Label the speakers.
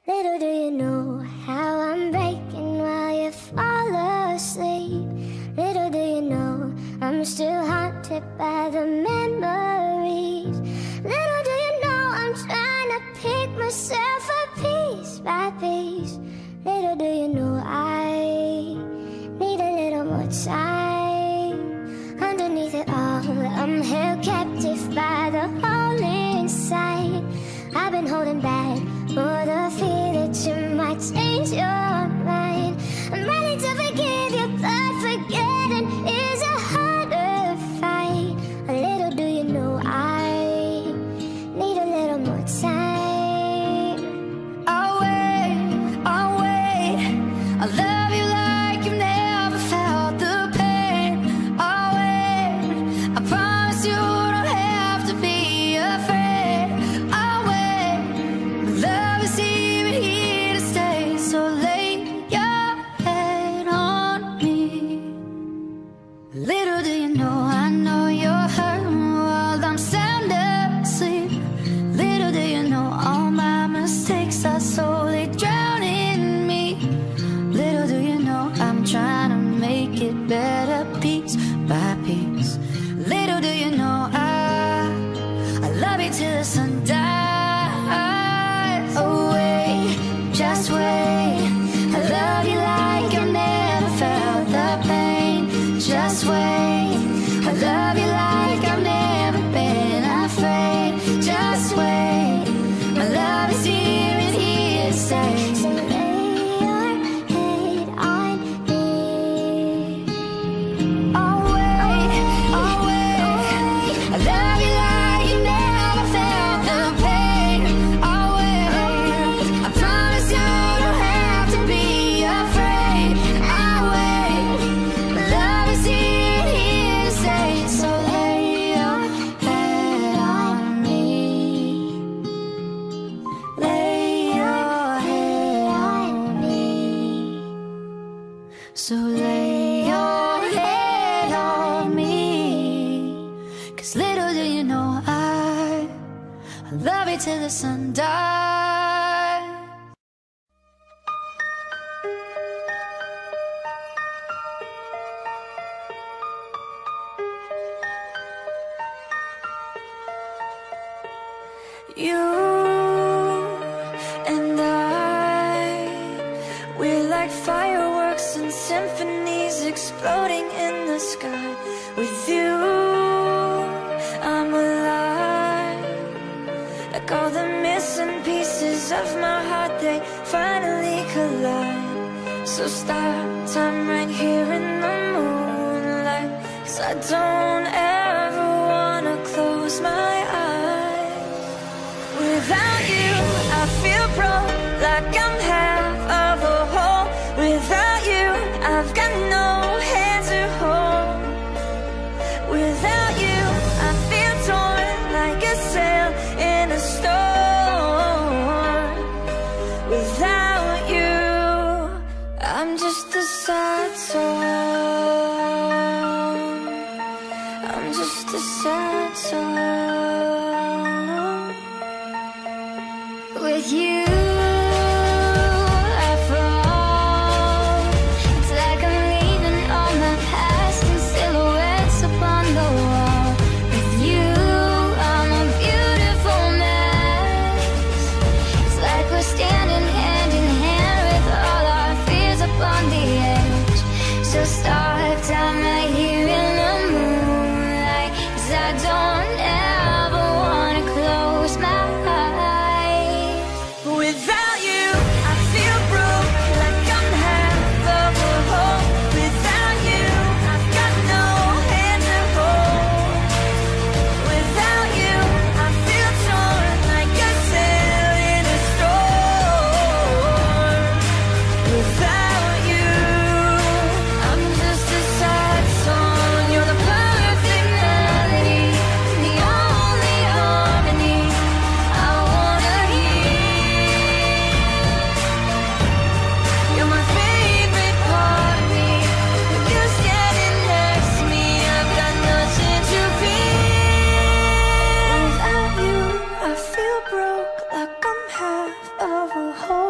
Speaker 1: Little do you know how I'm breaking while you fall asleep. Little do you know I'm still haunted by the memories. Little do you know I'm trying to pick myself up piece by piece. Little do you know I need a little more time. Underneath it all, I'm held captive by the hole inside. I've been holding back for the fear that you might change your mind. I'm ready to forgive you, but forgetting is a harder fight. A little do you know I need a little more time.
Speaker 2: I'll wait, I'll love you like you've never felt the pain. I'll wait, I promise you don't have to be afraid. I'll wait, love is even here to stay. So lay your head on me. Little do you know, I know you're hurting while I'm sound asleep. Little do you know, all my mistakes are slowly drowning me. Little do you know, I'm trying to make it better piece by piece. Little do you know, I love you till the sun dies. Oh wait, just wait, I love you like I've never felt the pain. Just wait, I love you like I've never been afraid. Just wait, my love is here and here to stay.
Speaker 1: So lay your head on me.
Speaker 2: I'll wait, I love you like you never felt the pain. I'll wait, I promise you don't have to be afraid. I'll wait, my love is here and here to stay. So lay your head on me. Lay your head on me. So lay your head on me. 'Cause little do you know I love you till the sun dies. You and I, we're like fireworks and symphonies exploding in the sky. With you, I'm alive. Like all the missing pieces of my heart, they finally collide. So stop time right here in the moonlight, 'cause I don't ever wanna close my eyes. Without you, I feel broke, like I'm half of a whole. Without you, I've got no hand to hold. Without you, I feel torn, like a sail in a storm. Without you, I'm just a sad song. I'm just a sad song. With you, I fall. It's like I'm leaving all my past in silhouettes upon the wall. With you, I'm a beautiful mess. It's like we're standing hand in hand with all our fears upon the edge. So start time right here in the moonlight, 'cause I don't ever wanna close my eyes. Without you, I feel broke, like I'm half of a whole. Without you, I've got no hand to hold. Without you, I feel torn, like a sail in a storm. Without you, I'm just a sad song. You're the perfect melody, the only harmony I wanna hear. You're my favorite part of me. With you standing next to me, I've got nothing to fear. Without you, I feel broke, like I'm half of a whole.